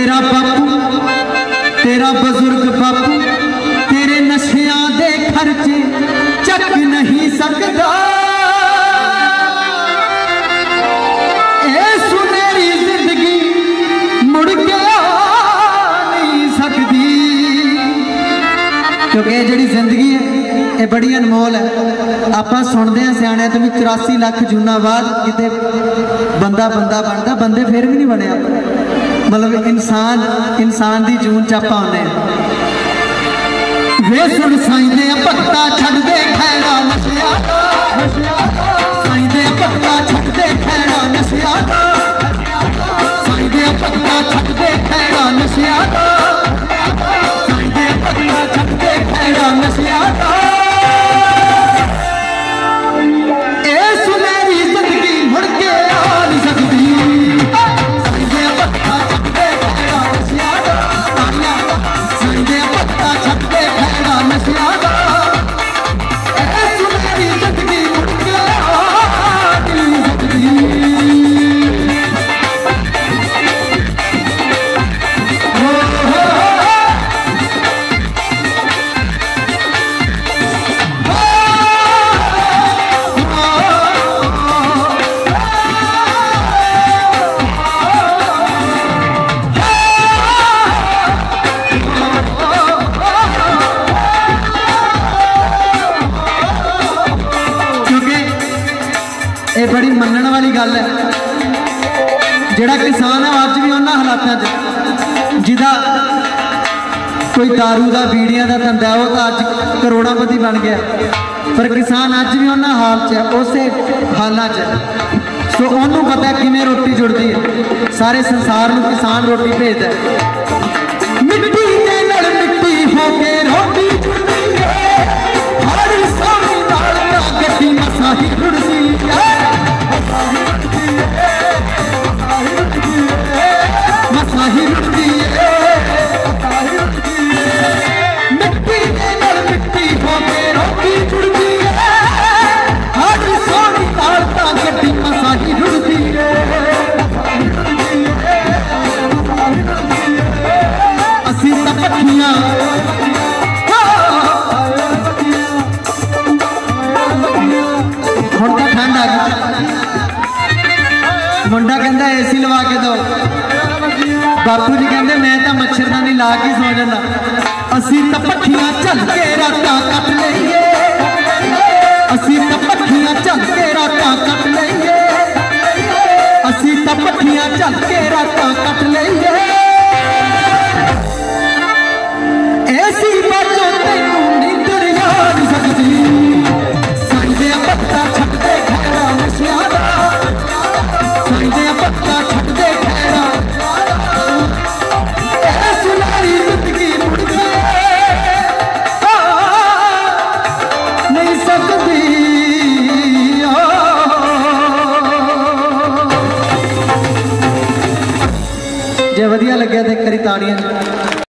तेरा बापू तेरा बजुर्ग बापू तेरे नशियां दे खर्चे चक नहीं सकता। ए सुनहरी जिंदगी मुड़ के आ नहीं सकती, क्योंकि ये जिहड़ी जिंदगी है ये बड़ी अनमोल है। आप सुनते हैं सियाने तो भी 84 लाख जूना बाद किते बंदा बंदा बनता, बंदे फिर भी नहीं बने। मतलब इंसान की जून च आपां आउंदे वे सुन साईंदे भगता छड्डदे खैरा नशिया साईंदे भगता छड्डदे खैरा नशिया साईंदे भगता छड्डदे खैरा नशिया साईंदे भगता छड्डदे खैरा नशिया। ए सुनहरी जिंदगी मुड़ के आ नहीं सकती, साईंदे भगता छड्डदे खैरा नशिया साईंदे भगता छड्डदे खैरा नशिया। ए सुनहरी जिंदगी मुड़ के आ नहीं सकती। ये बड़ी मनण वाली गल है, जिहड़ा किसान है अज भी उन्हां हालातां च जिहदा कोई दारू का बीड़ियां का धंधा वो तो अज करोड़ापति बन गया, पर किसान अज भी उन्हां हाल च उस हालां च। सो उन्होंने पता किवें रोटी जुड़ती है, सारे संसार में किसान रोटी भेजता है। मिट्टी दे नाल मिट्टी हो के रोटी जुड़ती है, हर सोनी नाल गड्डी मसां ही जुड़ती है। मसाही रुकती है, मिट्टी के नाल मिट्टी हो के रोटी जुड़ती है, हर सोनी नाल तां गड्डी मसाही रुकती है। असीं तां पट्ठियां हुण तां ठंड आ गई, मुंडा कहता एसी लवा के दो, बापू जी कहते मैं तो मच्छरदानी ला के सो जाना। असीं तां पट्ठियां झल के रातां कट लईए, असीं तां पट्ठियां झल के रातां कट लईए, असीं तां पट्ठियां झल के रातां कट लईए। ऐसी बातों तैनूं नींदर आ नहीं सकती, साईंदे भगता छड्डदे खैरा नशिया दा साईंदे भगता छड्डदे खैरा। ए सुनहरी जिंदगी मुड़ के आ नहीं सकती। जे वधिया लग्या तो एक करी ताड़ियां।